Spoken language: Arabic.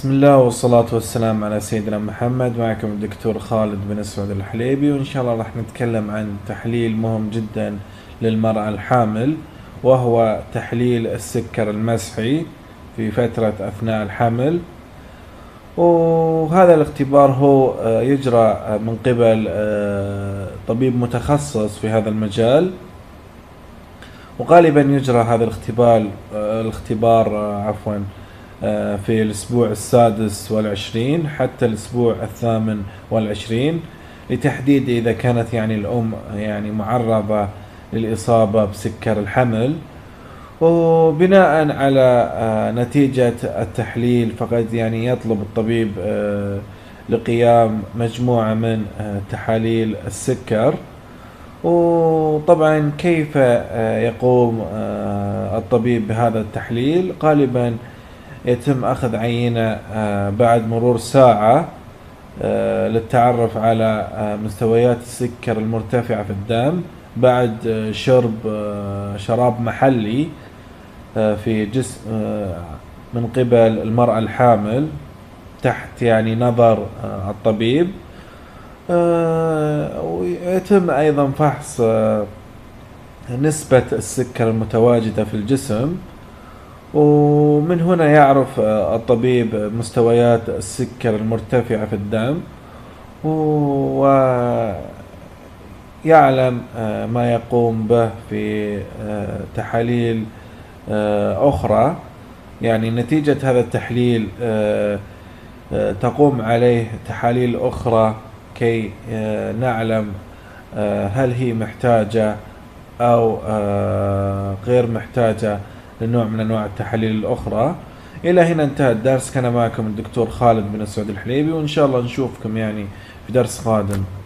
بسم الله والصلاة والسلام على سيدنا محمد. معكم الدكتور خالد بن سعود الحليبي، وإن شاء الله راح نتكلم عن تحليل مهم جدا للمرأة الحامل، وهو تحليل السكر المسحي في فترة أثناء الحمل. وهذا الاختبار هو يجرى من قبل طبيب متخصص في هذا المجال، وغالبا يجرى هذا الاختبار في الأسبوع ال26 حتى الأسبوع ال28، لتحديد إذا كانت الأم معرضة للإصابة بسكر الحمل. وبناء على نتيجة التحليل فقد يطلب الطبيب لقيام مجموعة من تحاليل السكر. وطبعا كيف يقوم الطبيب بهذا التحليل؟ غالبا يتم أخذ عينة بعد مرور ساعة للتعرف على مستويات السكر المرتفعة في الدم بعد شرب شراب محلي في جسم من قبل المرأة الحامل تحت نظر الطبيب. ويتم أيضا فحص نسبة السكر المتواجدة في الجسم، ومن هنا يعرف الطبيب مستويات السكر المرتفعة في الدم، ويعلم ما يقوم به في تحاليل أخرى. نتيجة هذا التحليل تقوم عليه تحاليل أخرى كي نعلم هل هي محتاجة أو غير محتاجة لنوع من أنواع التحاليل الأخرى. إلى هنا انتهى الدرس. كان معكم الدكتور خالد بن سعود الحليبي، وإن شاء الله نشوفكم في درس قادم.